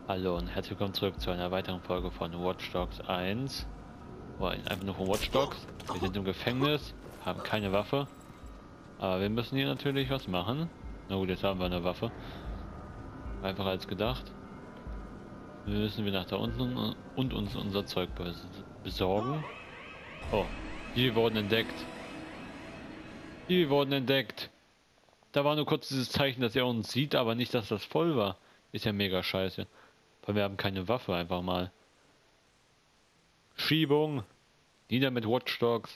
Hallo und herzlich willkommen zurück zu einer weiteren Folge von Watch Dogs 1. Oder einfach nur von Watch Dogs. Wir sind im Gefängnis, haben keine Waffe. Aber wir müssen hier natürlich was machen. Na gut, jetzt haben wir eine Waffe. Einfacher als gedacht. Wir müssen wir nach da unten und uns unser Zeug besorgen. Oh, die wurden entdeckt. Die wurden entdeckt. Da war nur kurz dieses Zeichen, dass er uns sieht, aber nicht, dass das voll war. Ist ja mega scheiße. Weil wir haben keine Waffe einfach mal. Schiebung. Nieder mit Watch Dogs.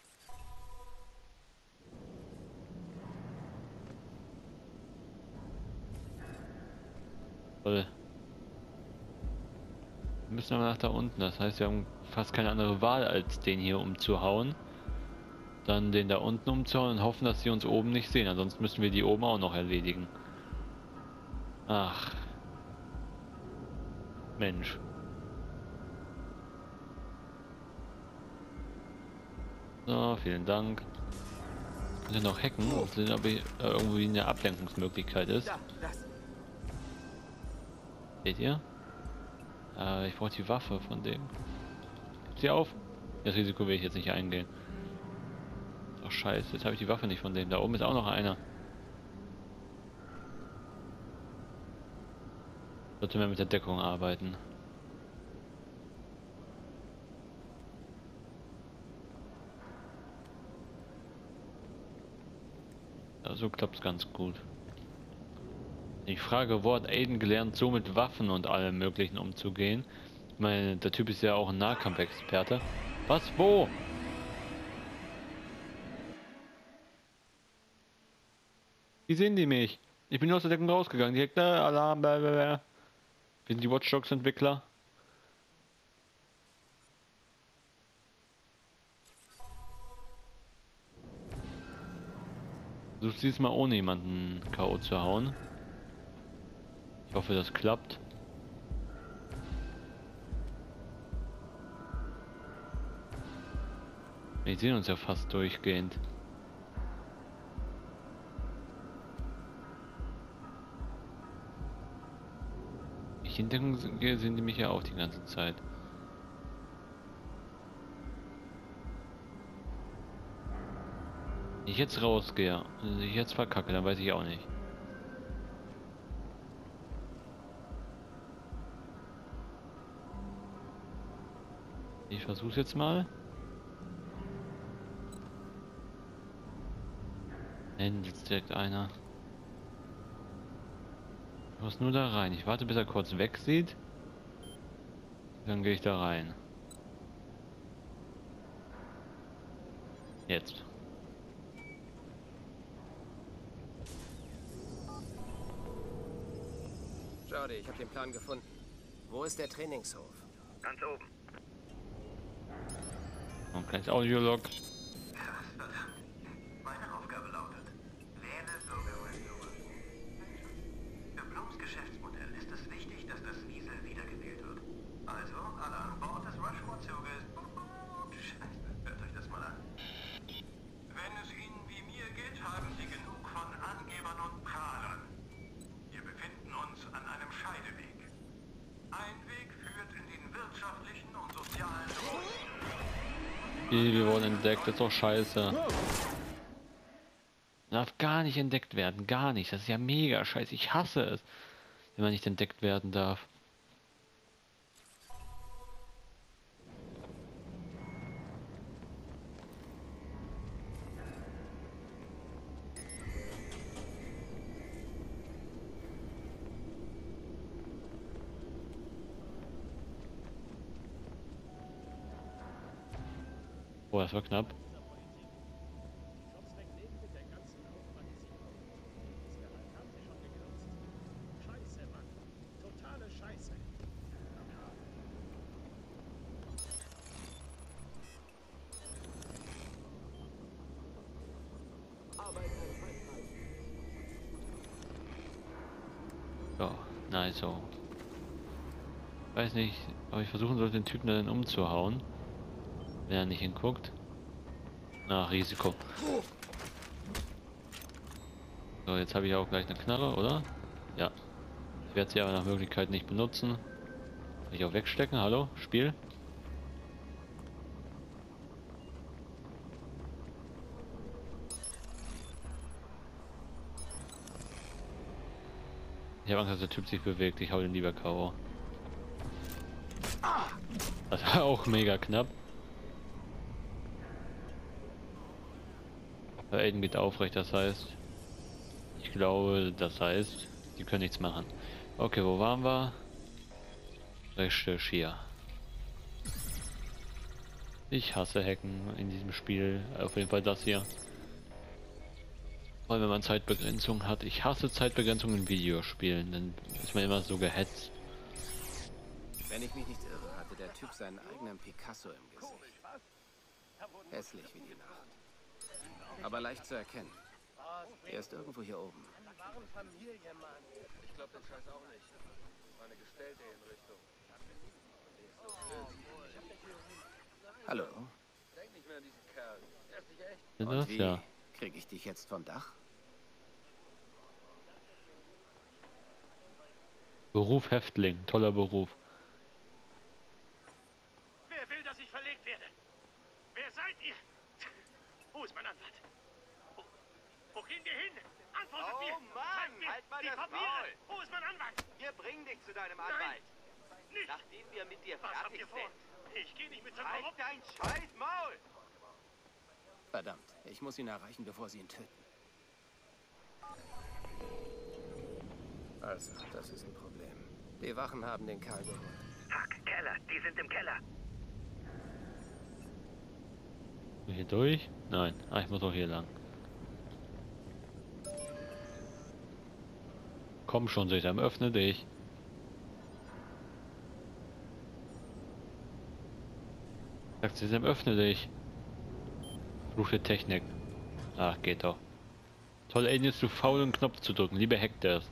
Toll. Wir müssen aber nach da unten. Das heißt, wir haben fast keine andere Wahl, als den hier umzuhauen. Dann den da unten umzuhauen und hoffen, dass sie uns oben nicht sehen. Ansonsten müssen wir die oben auch noch erledigen. Ach. Mensch. So, vielen Dank. Können wir noch hacken und sehen, ob irgendwie eine Ablenkungsmöglichkeit ist. Seht ihr? Ich brauche die Waffe von dem. Gibt's sie auf? Das Risiko will ich jetzt nicht eingehen. Ach scheiße, jetzt habe ich die Waffe nicht von dem. Da oben ist auch noch einer. Sollte mehr mit der Deckung arbeiten. Ja, so klappt es ganz gut. Ich frage, wo hat Aiden gelernt, so mit Waffen und allem Möglichen umzugehen? Ich meine, der Typ ist ja auch ein Nahkampfexperte. Was? Wo? Wie sehen die mich? Ich bin nur aus der Deckung rausgegangen. Direkt, Alarm, blablabla. Wir sind die Watch Dogs Entwickler. Versuch's diesmal ohne jemanden K.O. zu hauen. Ich hoffe, das klappt. Wir sehen uns ja fast durchgehend. Ich in Deckung sehen die mich ja auch die ganze Zeit. Wenn ich jetzt rausgehe und ich jetzt verkacke, dann weiß ich auch nicht. Ich versuch's jetzt mal. Nein, jetzt direkt einer. Ich muss nur da rein. Ich warte, bis er kurz weg sieht. Dann gehe ich da rein. Jetzt. Jody, ich habe den Plan gefunden. Wo ist der Trainingshof? Ganz oben. Ein kleines Audiolog. Meine Aufgabe lautet, wähle Bürgermeister. Für Blums Geschäftsmodell ist es wichtig, dass das Wiesel wiedergewählt wird. Also, alle an Bord des Rushmore-Zuges. Scheiße, hört euch das mal an. Wenn es Ihnen wie mir geht, haben Sie genug von Angebern und Prahlern. Wir befinden uns an einem Scheideweg. Ein Weg führt in den wirtschaftlichen und sozialen Ruin. Wir wurden entdeckt, das ist doch scheiße. Darf gar nicht entdeckt werden, gar nicht. Das ist ja mega scheiße. Ich hasse es, wenn man nicht entdeckt werden darf. Oh, das war knapp. Ja, nice so. Weiß nicht, aber ich versuchen sollte, den Typen dann umzuhauen. Wenn er nicht hinguckt. Na, Risiko. So, jetzt habe ich auch gleich eine Knarre, oder? Ja. Ich werde sie aber nach Möglichkeit nicht benutzen. Kann ich auch wegstecken? Hallo? Spiel? Ich habe Angst, dass der Typ sich bewegt. Ich hau den lieber K.O. Das war auch mega knapp. Aiden geht aufrecht, das heißt... Ich glaube, das heißt, die können nichts machen. Okay, wo waren wir? Richtig hier. Ich hasse Hacken in diesem Spiel. Auf jeden Fall das hier. Weil wenn man Zeitbegrenzung hat. Ich hasse Zeitbegrenzung in Videospielen. Dann ist man immer so gehetzt. Wenn ich mich nicht irre, hatte der Typ seinen eigenen Picasso im Gesicht. Hässlich wie die Nacht. Aber leicht zu erkennen. Er ist irgendwo hier oben. Ich glaube den Scheiß auch nicht. War eine gestellte Hinrichtung. Hallo? Denk nicht mehr an diesen Kerl. Er ist nicht echt. Sind Und das? wie Ja. kriege ich dich jetzt vom Dach? Beruf Häftling. Toller Beruf. Wer will, dass ich verlegt werde? Wer seid ihr? Wo ist mein Anwalt? Wo gehen wir hin? Antwortet mir! Mann, Zeigt mir halt mal die das Papiere! Maul! Wo ist mein Anwalt? Wir bringen dich zu deinem Nein. Anwalt. Nicht! Nachdem wir mit dir Was habt fertig ihr vor? sind. Ich gehe nicht mit so Halt Korrupten. dein scheiß Maul! Verdammt, ich muss ihn erreichen, bevor sie ihn töten. Also, das ist ein Problem. Die Wachen haben den Kerl geholt. Fuck, Keller, die sind im Keller. Hier durch? Nein. Ah, ich muss auch hier lang. Komm schon, Satan, öffne dich. Sagt Satan, öffne dich. Fluche Technik. Ach, geht doch. Toll, Aiden ist zu faul, einen Knopf zu drücken. Lieber hackt er es.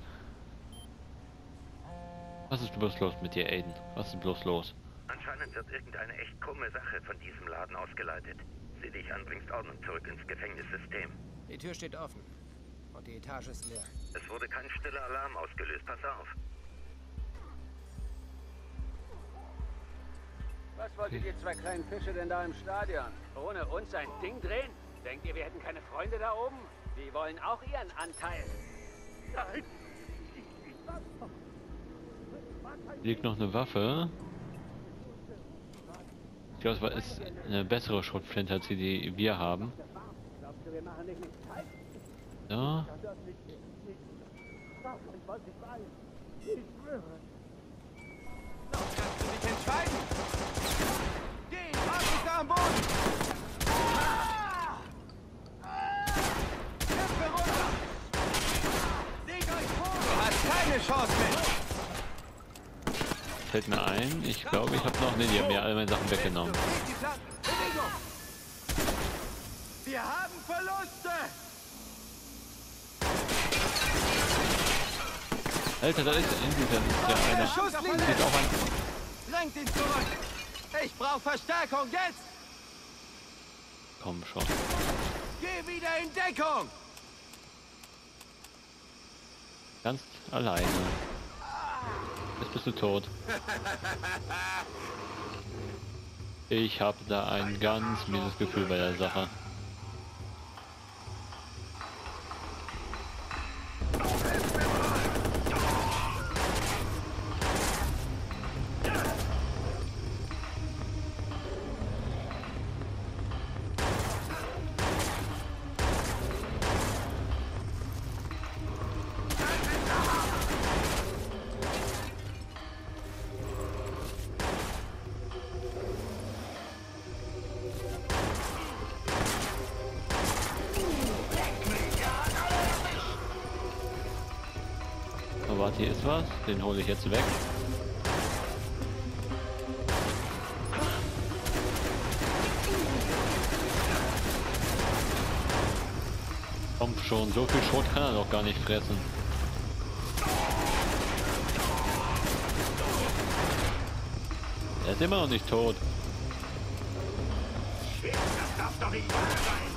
Was ist bloß los mit dir, Aiden? Was ist bloß los? Anscheinend wird irgendeine echt krumme Sache von diesem Laden ausgeleitet. Sieh dich an, bringst Ordnung zurück ins Gefängnissystem. Die Tür steht offen. Und die Etage ist leer. Es wurde kein stiller Alarm ausgelöst, pass auf. Was wolltet ihr zwei kleinen Fische denn da im Stadion? Ohne uns ein Ding drehen? Denkt ihr, wir hätten keine Freunde da oben? Die wollen auch ihren Anteil. Nein! Liegt noch eine Waffe. Ich glaube, es ist eine bessere Schrotflinte, als die wir haben. Ja. Kannst du dich entscheiden? Geh, Markus da am Boden! Kämpfe runter! Legt euch vor! Du hast keine Chance mehr! Fällt mir ein. Ich glaube, ich habe noch... Ne, die haben mir alle meine Sachen weggenommen. Bewegung! Wir haben Verluste! Alter, da ist ja einer. Schusslinie! Steht auch ein... Drängt ihn zurück! Ich brauche Verstärkung jetzt! Komm schon. Geh wieder in Deckung! Ganz alleine. Jetzt bist du tot. Ich habe da ein ganz mieses Gefühl bei der Sache. Oh, warte, hier ist was. Den hole ich jetzt weg. Komm schon, so viel Schrot kann er doch gar nicht fressen. Er ist immer noch nicht tot. Das darf doch nicht wahr sein!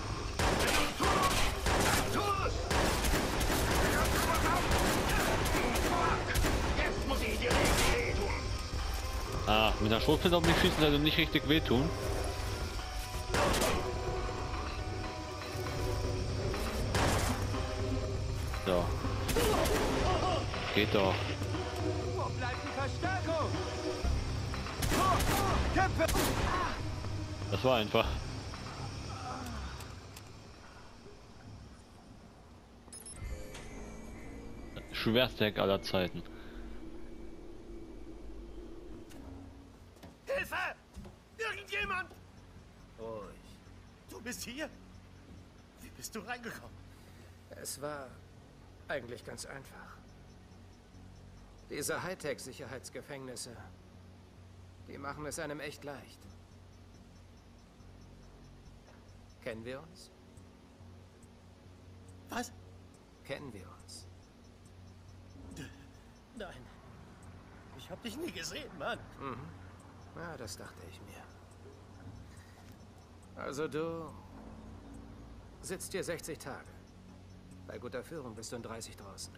der Schrotflinte auf mich schießen, also nicht richtig wehtun. So. Geht doch. Wo bleibt die Verstärkung? Kämpfe! Das war einfach. Schwerster Hack aller Zeiten. Hilfe! Irgendjemand! Ruhig. Du bist hier? Wie bist du reingekommen? Es war eigentlich ganz einfach. Diese Hightech-Sicherheitsgefängnisse, die machen es einem echt leicht. Kennen wir uns? Was? Kennen wir uns? Nein. Ich hab dich nie gesehen, Mann. Mhm. Ja, das dachte ich mir. Also du sitzt hier 60 Tage. Bei guter Führung bist du in 30 draußen.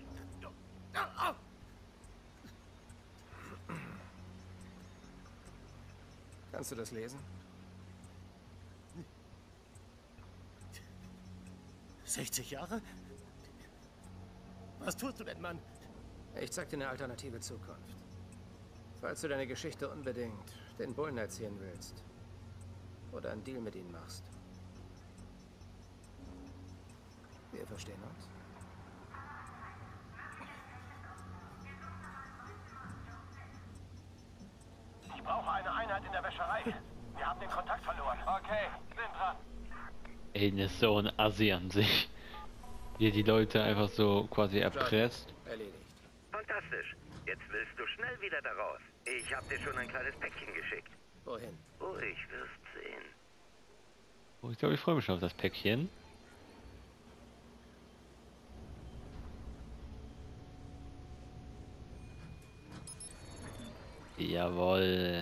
Kannst du das lesen? 60 Jahre? Was tust du denn, Mann? Ich zeig dir eine alternative Zukunft. Falls du deine Geschichte unbedingt den Bullen erzählen willst. Oder einen Deal mit ihnen machst. Wir verstehen uns. Ich brauche eine Einheit in der Wäscherei. Wir haben den Kontakt verloren. Okay, bin dran. Ey, das ist so ein Assi an sich. Hier die Leute einfach so quasi erpresst. Erledigt. Fantastisch. Jetzt willst du schnell wieder da raus. Ich habe dir schon ein kleines Päckchen geschickt. Wohin? Ruhig, wirst sehen. Oh, ich glaube, ich freue mich schon auf das Päckchen. Jawohl.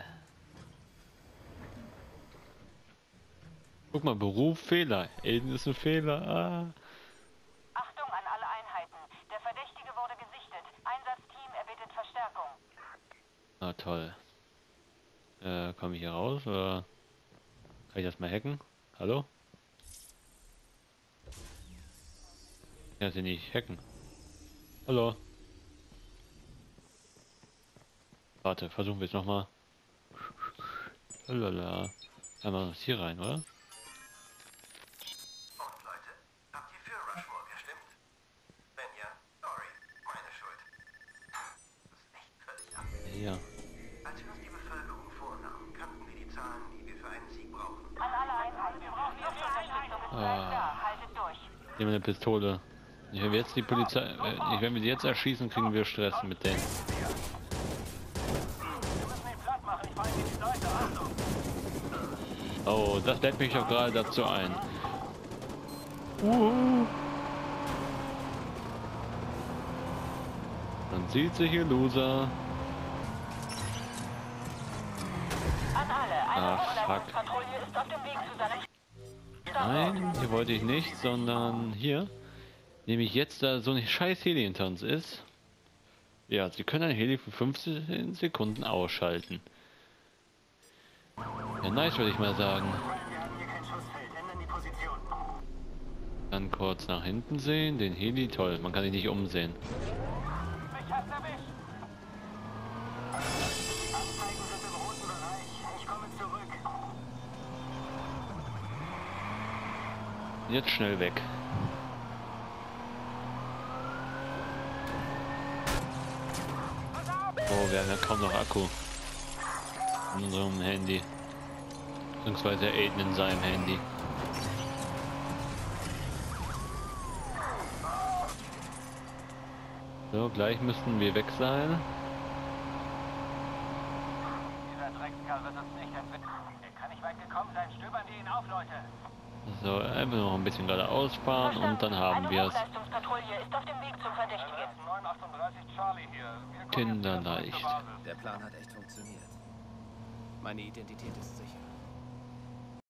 Guck mal, Beruf, Fehler. Aiden ist ein Fehler. Ah. Achtung an alle Einheiten. Der Verdächtige wurde gesichtet. Einsatzteam erbittet Verstärkung. Ah, toll. Komme ich hier raus oder kann ich das mal hacken? Hallo? Ich kann sie nicht hacken. Hallo? Warte, versuchen wir es nochmal. Lala. Einmal noch hier rein, oder? Und Leute, habt ihr für Rushmore gestimmt? Wenn ja, sorry, meine Schuld. Das ist echt völlig ab. Ja. Als wir uns die Bevölkerung vornahmen, kannten wir die Zahlen, die wir für einen Sieg brauchen. An alle Einheiten. Wir brauchen Luftunterstützung. Bleibt da. Haltet durch. Nehmen wir eine Pistole. Nicht, wenn wir jetzt die Polizei, nicht, wenn wir die jetzt erschießen, kriegen wir Stress mit denen. Oh, das lädt mich auch gerade dazu ein. Man sieht sich hier, Loser. An alle. Eine Ah, fuck. Hochleistungspatrouille ist auf dem Weg zu seinem Nein, hier wollte ich nicht, sondern hier. Nämlich jetzt, da so ein scheiß Heli hinter uns ist. Ja, sie können ein Heli für 15 Sekunden ausschalten. Ja, nice, würde ich mal sagen. Dann kurz nach hinten sehen, den Heli, toll, man kann sich nicht umsehen. Jetzt schnell weg. Oh, wir haben ja kaum noch Akku in unserem Handy. Beziehungsweise Aiden in seinem Handy. So, gleich müssten wir weg sein. Dieser Dreckskerl wird uns nicht entwickeln. Er kann nicht weit gekommen sein. Stöbern wir ihn auf, Leute. So, einfach noch ein bisschen geradeaus fahren und dann haben wir es. Eine Hochleistungspatrouille ist auf dem Weg zum Verdächtigen. 938 Charlie hier. Kinderleicht. Der Plan hat echt funktioniert. Meine Identität ist sicher.